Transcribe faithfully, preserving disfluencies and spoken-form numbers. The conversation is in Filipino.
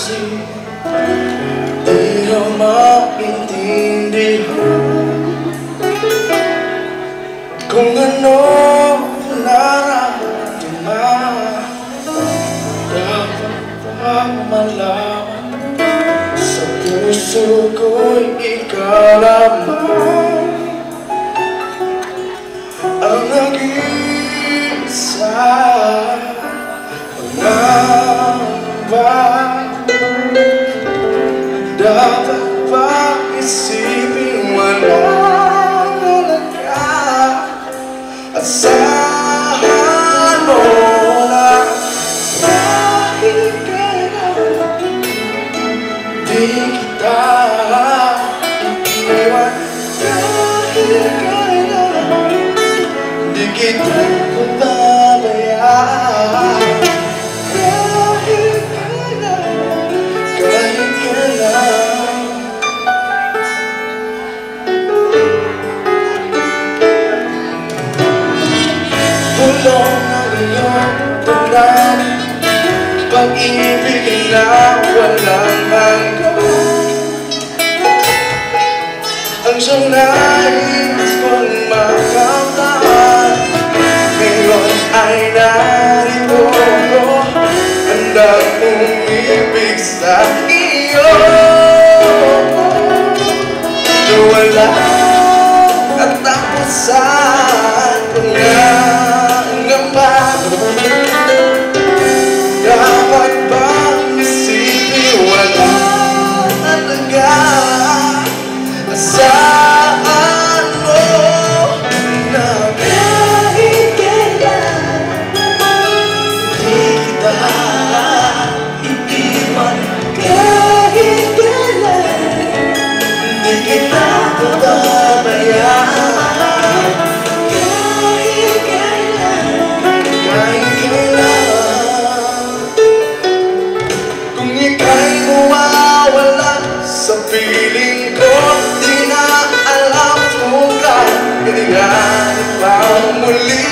kasi di ko maintindihan kung ano nararamdaman. Dapat ba malaman sa puso ko'y ikaw lamang ang nag-iisa. Dapat ba isipin wala talaga? Asahan mo na kahit kailan di kita iiwan, kahit kailan di kita pababayaan. Bulong ng iyong damdamin, pag-ibig na walang hanggan, ang siyang nais kong makamtan. Ngayon ay narito ko, handang umibig sa iyo na walang katapusan. Dapat bang isipin wala talaga? Asahan mo na kahit kailan di kita iiwan, kahit kailan di kita pababayaan. Sa piling ko, di na alam kung kailangan pa muli